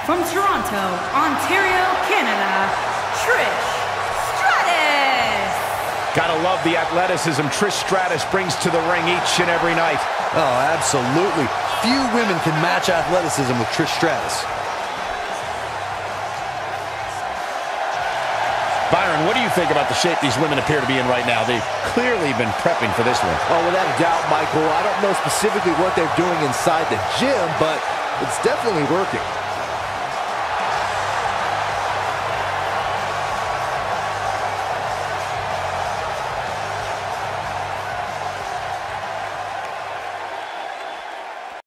from Toronto, Ontario, Canada, Trish Stratus. Gotta love the athleticism Trish Stratus brings to the ring each and every night. Oh, absolutely. Few women can match athleticism with Trish Stratus. Byron, what do you think about the shape these women appear to be in right now? They've clearly been prepping for this one. Oh, without a doubt, Michael. I don't know specifically what they're doing inside the gym, but it's definitely working.